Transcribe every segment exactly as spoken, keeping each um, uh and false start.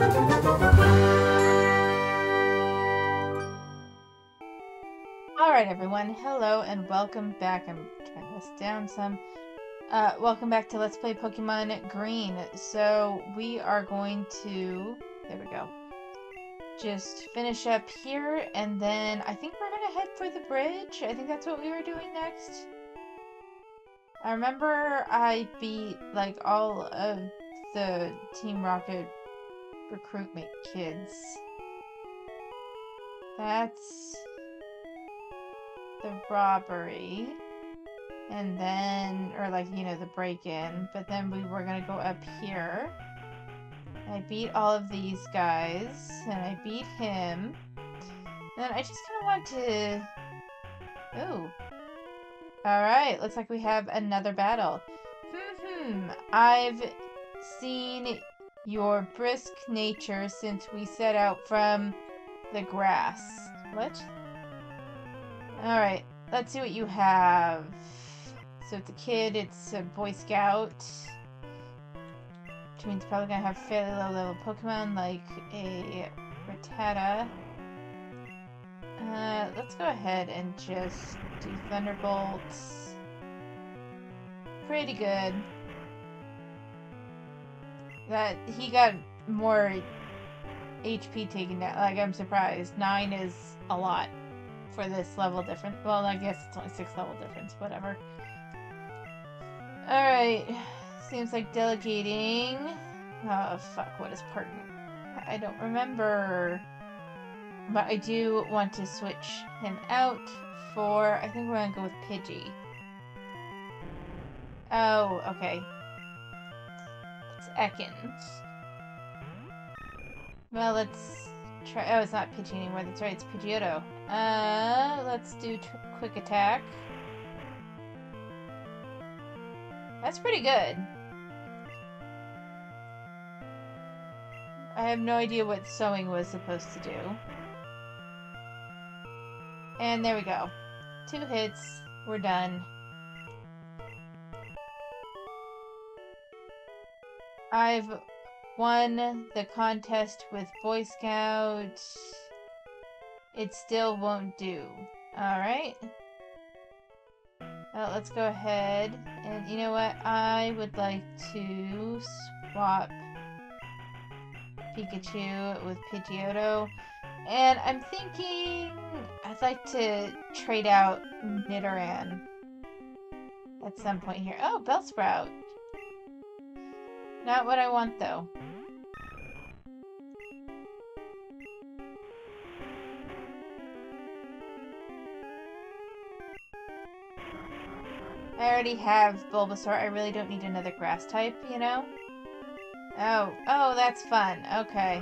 Alright everyone, hello and welcome back. I'm turning this down some. Uh, welcome back to Let's Play Pokemon Green. So we are going to, there we go, just finish up here and then I think we're gonna head for the bridge. I think that's what we were doing next. I remember I beat like all of the Team Rocket recruitment kids. That's the robbery, and then, or like, you know, the break-in, but then we were gonna go up here. I beat all of these guys, and I beat him. And then I just kind of want to... Ooh. Alright, looks like we have another battle. Hmm, I've seen your brisk nature since we set out from the grass. What? Alright, let's see what you have. So it's a kid, it's a Boy Scout. Which means probably gonna have fairly low level Pokemon like a Rattata. Uh, let's go ahead and just do Thunderbolts. Pretty good. That, he got more H P taken down. Like, I'm surprised. Nine is a lot for this level difference. Well, I guess it's only six level difference, whatever. Alright, seems like delegating. Oh, fuck, what is partner? I don't remember. But I do want to switch him out for, I think we're gonna go with Pidgey. Oh, okay. It's Ekans. Well, let's try. Oh, it's not Pidgey anymore. That's right, it's Pidgeotto. Uh, let's do tr quick attack. That's pretty good. I have no idea what sewing was supposed to do. And there we go. Two hits. We're done. I've won the contest with Boy Scouts. It still won't do. Alright. Well, let's go ahead. And you know what? I would like to swap Pikachu with Pidgeotto. And I'm thinking I'd like to trade out Nidoran at some point here. Oh, Bellsprout. Not what I want, though. I already have Bulbasaur. I really don't need another grass type, you know? Oh, oh, that's fun. Okay.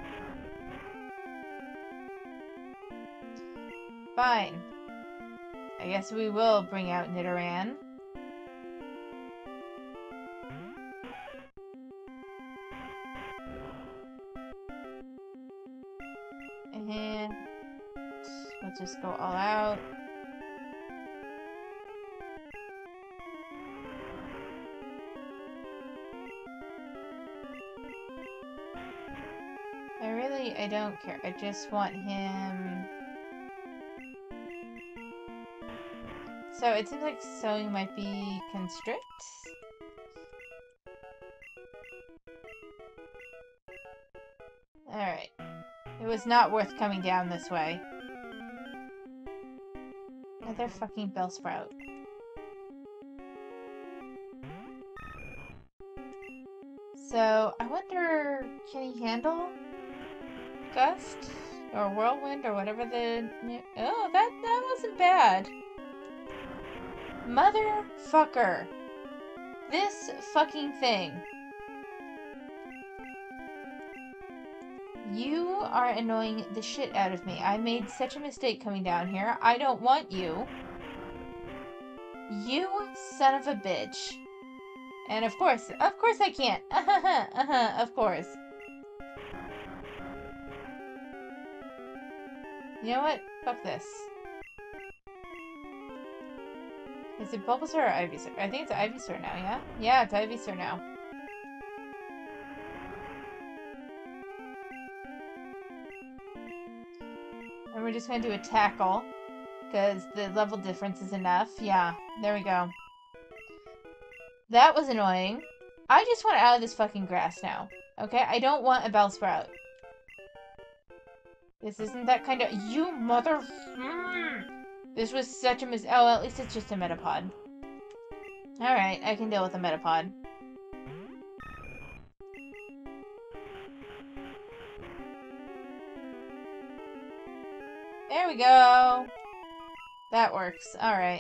Fine. I guess we will bring out Nidoran. And we'll just go all out. I really, I don't care. I just want him... So it seems like sewing might be constrict. Alright. It was not worth coming down this way. Another fucking Bellsprout. So, I wonder, can he handle Gust? Or Whirlwind, or whatever the... Oh, that, that wasn't bad. Motherfucker. This fucking thing. You are annoying the shit out of me. I made such a mistake coming down here. I don't want you. You son of a bitch. And of course, of course I can't. Uh-huh, uh-huh, of course. You know what? Fuck this. Is it Bulbasaur or Ivysaur? I think it's Ivysaur now, yeah? Yeah, it's Ivysaur now. And we're just gonna do a tackle. Because the level difference is enough. Yeah, there we go. That was annoying. I just want out of this fucking grass now. Okay? I don't want a Bellsprout. This isn't that kind of... You mother... Mm. This was such a mis... Oh, at least it's just a Metapod. Alright, I can deal with a Metapod. There we go. That works. Alright.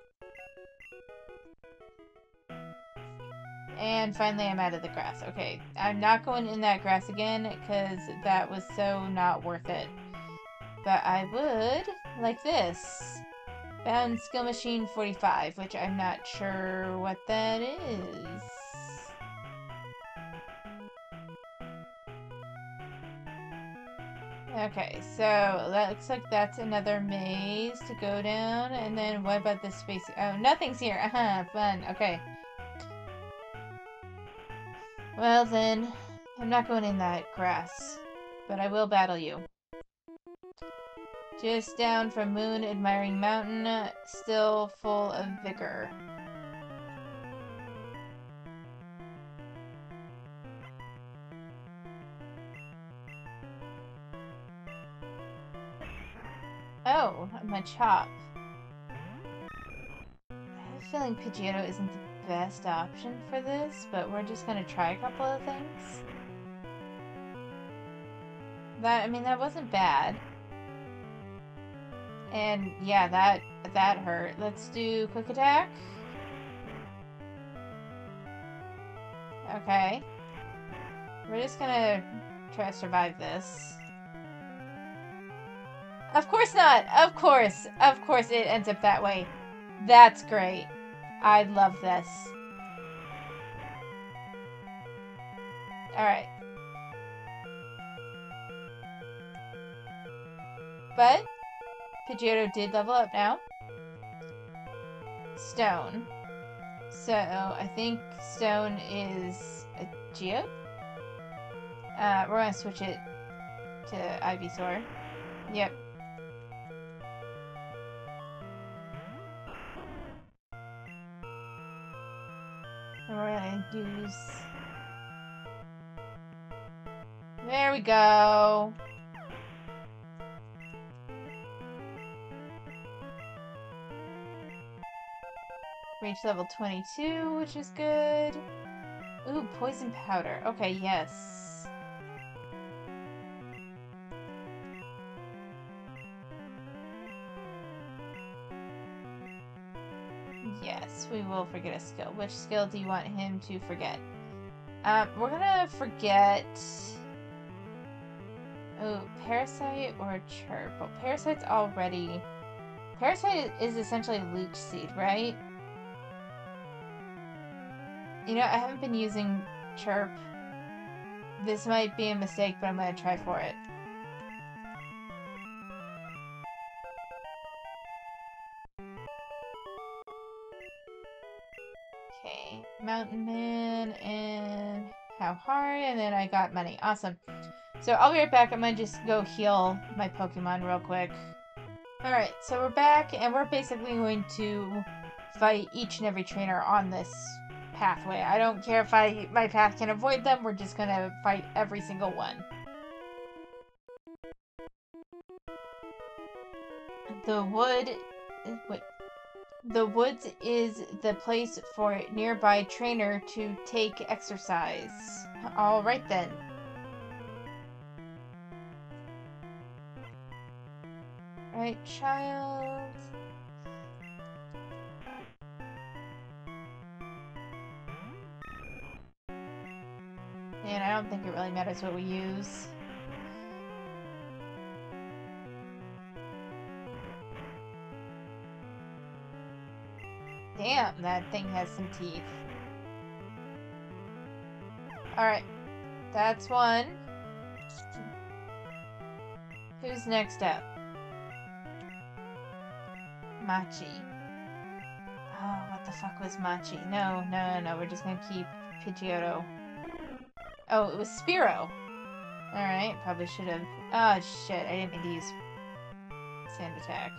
And finally I'm out of the grass. Okay, I'm not going in that grass again because that was so not worth it. But I would like this. Found Skill Machine forty-five, which I'm not sure what that is. Okay, so that looks like that's another maze to go down. And then what about this space? Oh, nothing's here. Uh-huh, fun. Okay. Well then, I'm not going in that grass, but I will battle you. Just down from Moon Admiring Mountain, still full of vigor. Oh, my chop. I have a feeling Pidgeotto isn't the best option for this, but we're just gonna try a couple of things. That, I mean, that wasn't bad. And yeah, that that hurt. Let's do quick attack. Okay. We're just gonna try to survive this. Of course not! Of course! Of course it ends up that way. That's great. I love this. Alright. But Pidgeotto did level up now. Stone. So, I think Stone is a Geode? Uh, we're gonna switch it to Ivysaur. Yep. And we're gonna use... There we go! Reach level twenty-two, which is good. Ooh, poison powder. Okay, yes. Yes, we will forget a skill. Which skill do you want him to forget? Um, we're gonna forget... Ooh, Parasite or Chirp? Well, Parasite's already... Parasite is essentially Leech Seed, right? You know, I haven't been using Chirp. This might be a mistake, but I'm gonna try for it. Okay, Mountain Man and how hard, and then I got money. Awesome. So I'll be right back. I'm gonna just go heal my Pokemon real quick. Alright, so we're back, and we're basically going to fight each and every trainer on this pathway. I don't care if I my path can avoid them, we're just gonna fight every single one. The wood... Wait. The woods is the place for a nearby trainer to take exercise. Alright then. Right, child. And I don't think it really matters what we use. Damn, that thing has some teeth. Alright. That's one. Who's next up? Machi. Oh, what the fuck was Machi? No, no, no, no. We're just gonna keep Pidgeotto. Oh, it was Spearow. Alright, probably should have... Oh, shit. I didn't mean to use sand attack.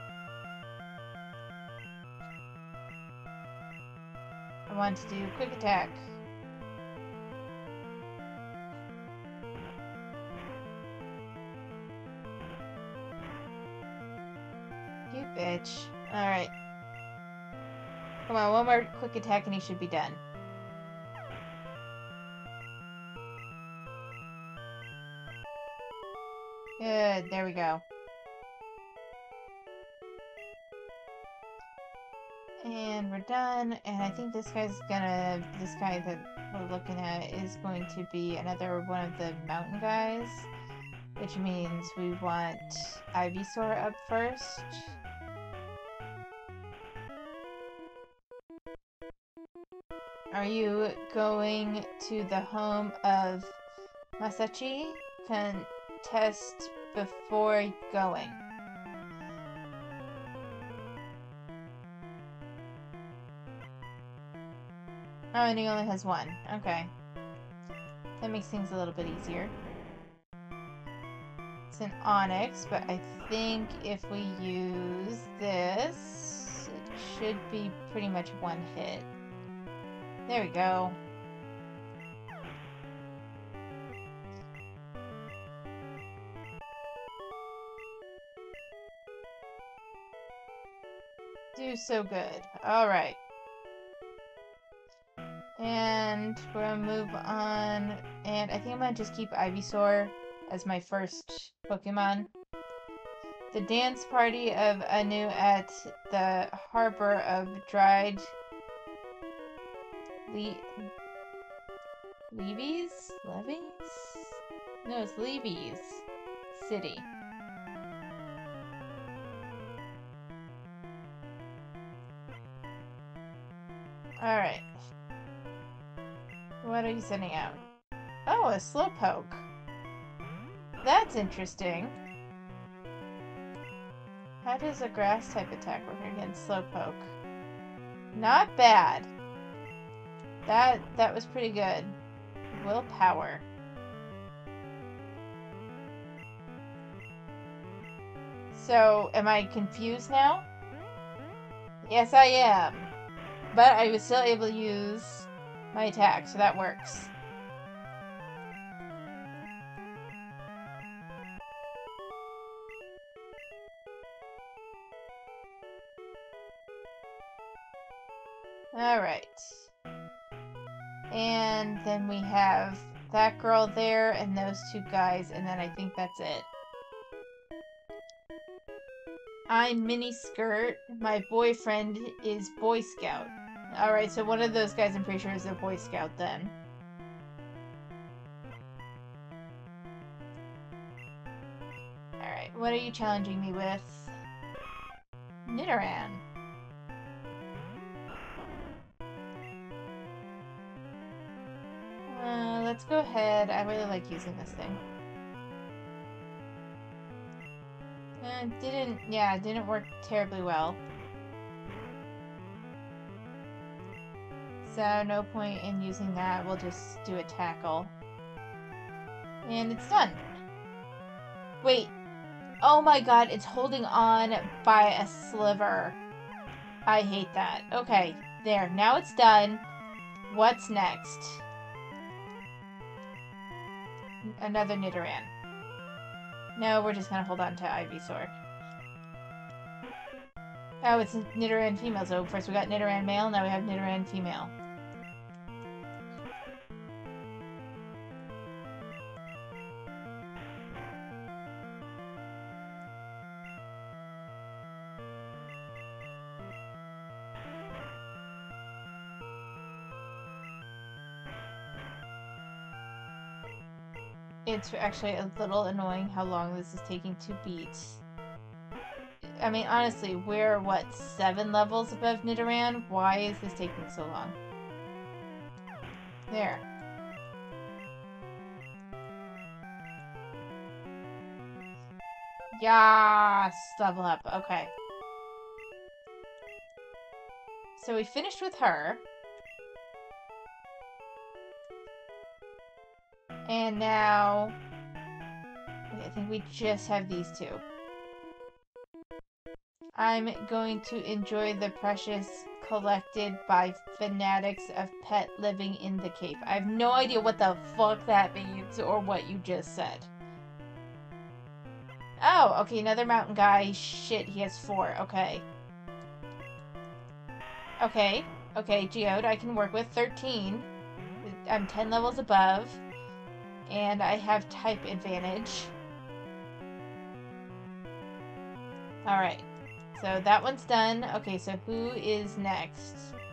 I want to do quick attack. You bitch. Alright. Come on, one more quick attack and he should be done. Good, there we go. And we're done, and I think this guy's gonna, this guy that we're looking at is going to be another one of the mountain guys, which means we want Ivysaur up first. Are you going to the home of Masachi? Contest before going. Oh, and he only has one. Okay. That makes things a little bit easier. It's an Onyx, but I think if we use this, it should be pretty much one hit. There we go. Do so good. Alright. And we're gonna move on, and I think I'm gonna just keep Ivysaur as my first Pokemon. The dance party of Anu at the harbor of dried Le Levies? Levies? No, it's Levies City. Alright. What are you sending out? Oh, a Slowpoke. That's interesting. How does a grass type attack work against Slowpoke? Not bad. That that was pretty good. Willpower. So, am I confused now? Yes, I am. But I was still able to use my attack, so that works. Alright. And then we have that girl there and those two guys, and then I think that's it. I'm Miniskirt. My boyfriend is Boy Scout. Alright, so one of those guys I'm pretty sure is a Boy Scout then. Alright, what are you challenging me with? Nidoran. Uh, let's go ahead. I really like using this thing. Uh, didn't, yeah, didn't work terribly well. So, no point in using that. We'll just do a tackle. And it's done. Wait. Oh my god, it's holding on by a sliver. I hate that. Okay, there. Now it's done. What's next? Another Nidoran. No, we're just gonna hold on to Ivysaur. Oh, it's Nidoran female. So first we got Nidoran male, now we have Nidoran female. It's actually a little annoying how long this is taking to beat. I mean, honestly, we're, what, seven levels above Nidoran? Why is this taking so long? There. Yes! Level up. Okay. So we finished with her. And now, I think we just have these two. I'm going to enjoy the precious collected by fanatics of pet living in the cave. I have no idea what the fuck that means or what you just said. Oh, okay, another mountain guy. Shit, he has four. Okay. Okay. Okay, Geode, I can work with thirteen. I'm ten levels above. And I have type advantage. Alright. So that one's done. Okay, so who is next?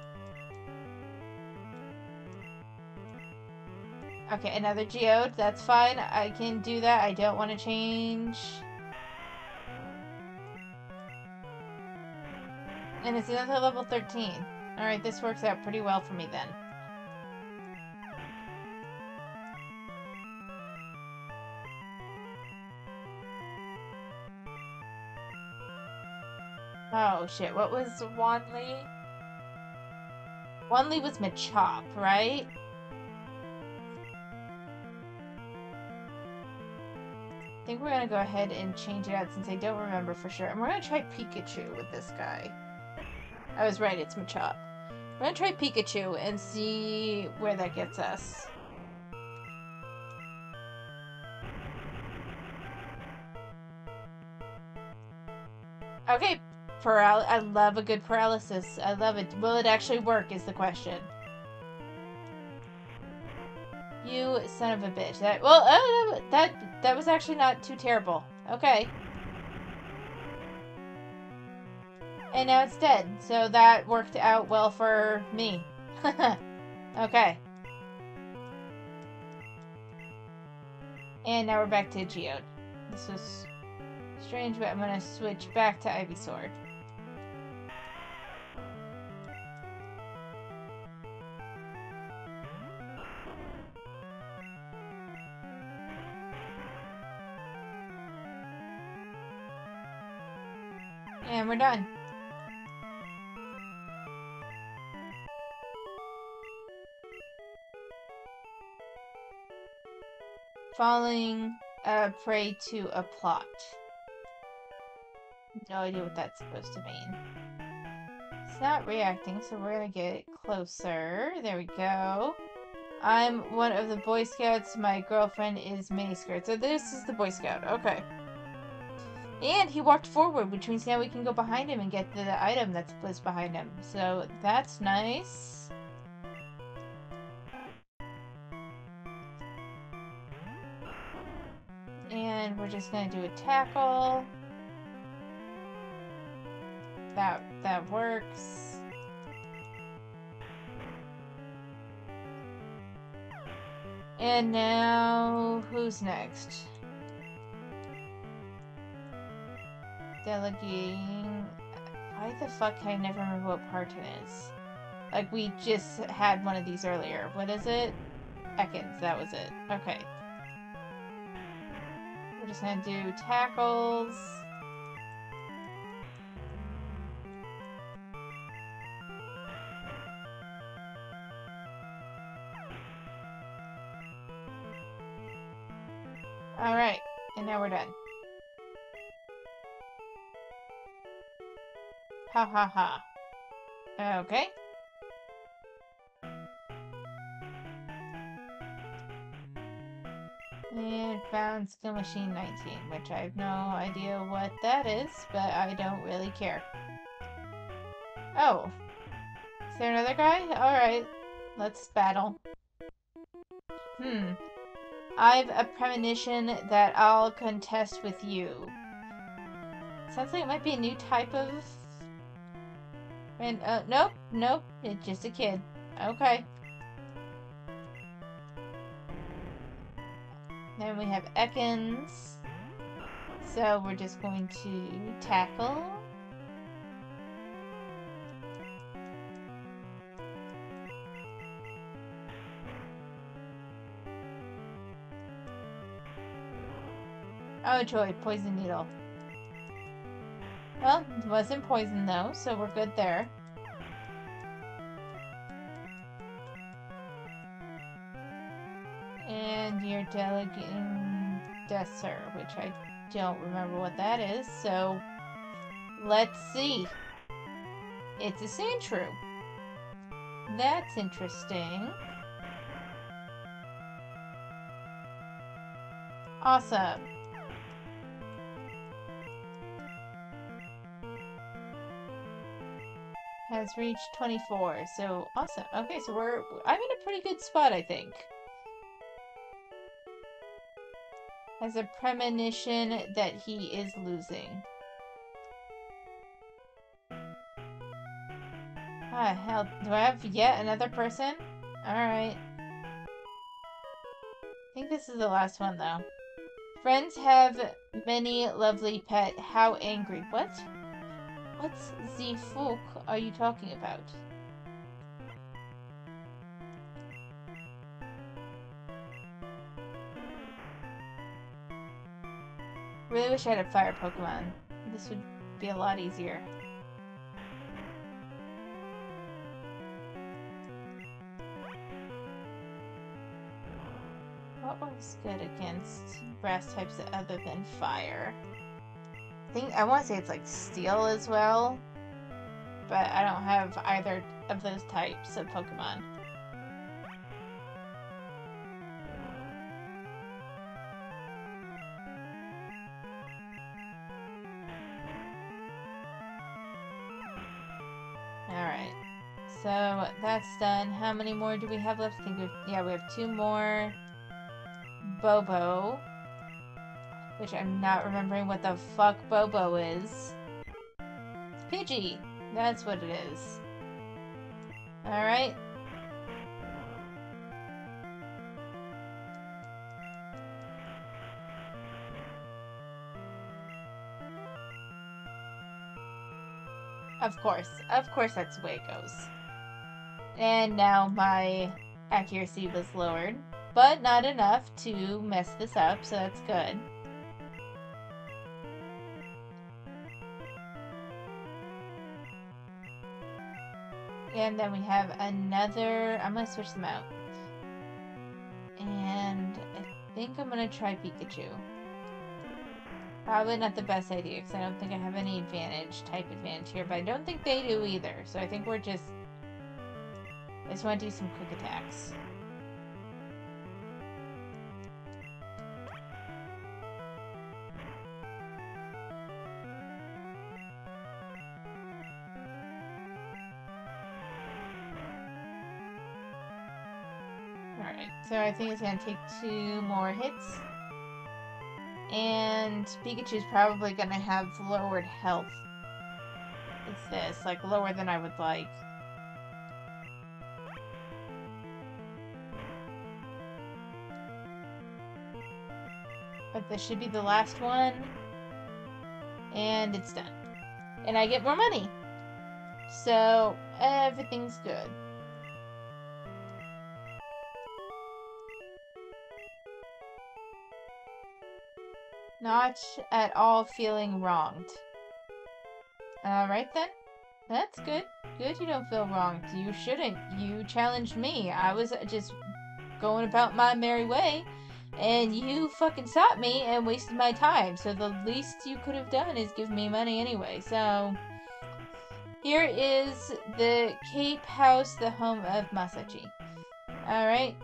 Okay, another Geode. That's fine. I can do that. I don't want to change. And it's another level thirteen. Alright, this works out pretty well for me then. Oh shit, what was Wanli? Wanli was Machop, right? I think we're gonna go ahead and change it out since I don't remember for sure. And we're gonna try Pikachu with this guy. I was right, it's Machop. We're gonna try Pikachu and see where that gets us. Okay, paral- I love a good paralysis. I love it. Will it actually work is the question. You son of a bitch. That well, uh, that that was actually not too terrible. Okay. And now it's dead. So that worked out well for me. Okay. And now we're back to Geode. This was strange, but I'm gonna switch back to Ivysaur. And we're done. Falling uh, prey to a plot. No idea what that's supposed to mean. It's not reacting, so we're gonna get closer. There we go. I'm one of the Boy Scouts. My girlfriend is Miniskirt. So this is the Boy Scout. Okay. And he walked forward, which means now we can go behind him and get the item that's placed behind him. So that's nice. And we're just gonna do a tackle. That that works. And now who's next? Delegating. Why the fuck can I never remember what Parton is? Like we just had one of these earlier. What is it? Ekans, that was it. Okay. We're just gonna do tackles. Alright, and now we're done. Ha ha ha. Okay. And found Skill Machine nineteen, which I have no idea what that is, but I don't really care. Oh. Is there another guy? Alright. Let's battle. Hmm. I've a premonition that I'll contest with you. Sounds like it might be a new type of... And, uh, nope, nope, it's just a kid. Okay. Then we have Ekans. So we're just going to tackle. Oh, joy, poison needle. Well, it wasn't poison though, so we're good there. And you're delegating Desser, which I don't remember what that is, so Let's see. It's a Sandshrew. That's interesting. Awesome. Has reached twenty-four, so awesome. Okay, so we're I'm in a pretty good spot, I think. Has a premonition that he is losing. Ah, hell, do I have yet another person? Alright. I think this is the last one, though. Friends have many lovely pet. How angry. What? What's the fuck are you talking about? Really wish I had a fire Pokemon. This would be a lot easier. What works good against grass types other than fire? I think I want to say it's like steel as well, but I don't have either of those types of Pokemon. Alright, so that's done. How many more do we have left? I think we've, yeah, we have two more. Bobo, which I'm not remembering what the fuck Bobo is. Pidgey, that's what it is. Alright. Of course. Of course that's the way it goes. And now my accuracy was lowered, but not enough to mess this up, so that's good. And then we have another... I'm going to switch them out. And I think I'm going to try Pikachu. Probably not the best idea, because I don't think I have any advantage, type advantage here, but I don't think they do either. So I think we're just... I just want to do some quick attacks. Alright, so I think it's going to take two more hits. And Pikachu's probably going to have lowered health. It's this, like lower than I would like. But this should be the last one. And it's done. And I get more money. So, everything's good. Not at all feeling wronged. Alright then. That's good. Good you don't feel wronged. You shouldn't. You challenged me. I was just going about my merry way. And you fucking stopped me and wasted my time. So the least you could have done is give me money anyway. So, here is the Cape House, the home of Masachi. Alright.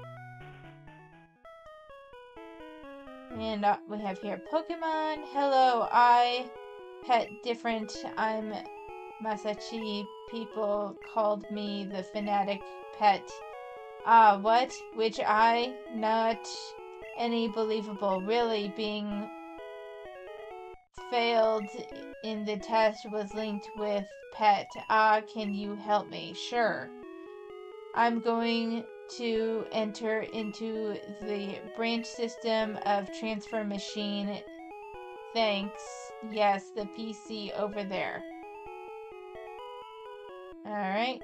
And uh, we have here Pokemon. Hello, I pet different. I'm Masachi. People called me the fanatic pet. Ah, what? Which I not any believable. Really, being failed in the test was linked with pet. Ah, can you help me? Sure. I'm going to enter into the branch system of transfer machine. Thanks. Yes, the P C over there. Alright.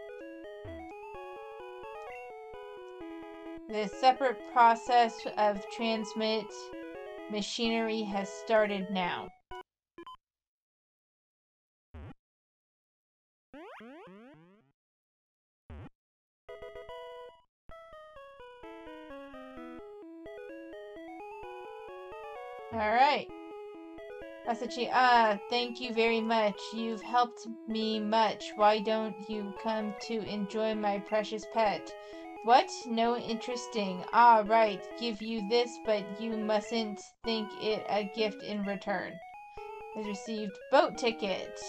The separate process of transmit machinery has started now. Alright. Asachi, ah, thank you very much. You've helped me much. Why don't you come to enjoy my precious pet? What? No interesting. Ah, right. Give you this, but you mustn't think it a gift in return. Has received boat ticket.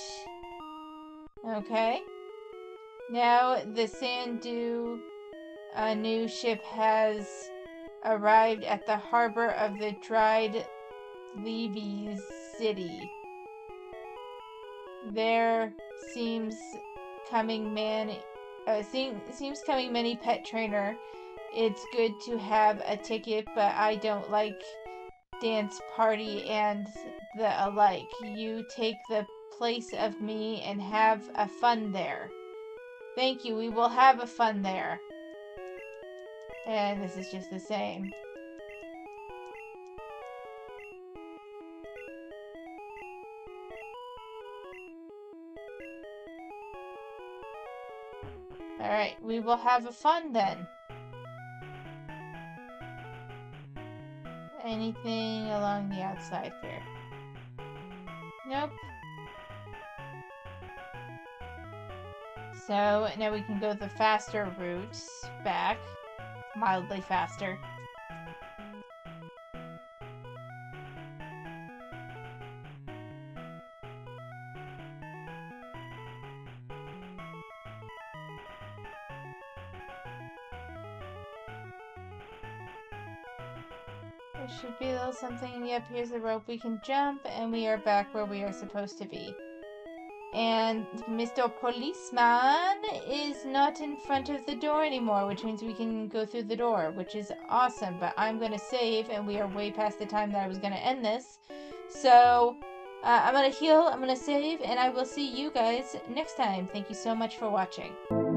Okay. Now the Sandu, a new ship has arrived at the harbor of the Dried Levy's city. There seems coming man, uh, seem, seems coming many pet trainer. It's good to have a ticket, but I don't like dance party and the alike. You take the place of me and have a fun there. Thank you. We will have a fun there. And this is just the same. Alright, we will have a fun then. Anything along the outside here? Nope. So, now we can go the faster route back. Mildly faster. There should be a little something. Yep, here's the rope. We can jump, and we are back where we are supposed to be. And Mister Policeman is not in front of the door anymore, which means we can go through the door, which is awesome. But I'm going to save, and we are way past the time that I was going to end this. So, uh, I'm going to heal, I'm going to save, and I will see you guys next time. Thank you so much for watching.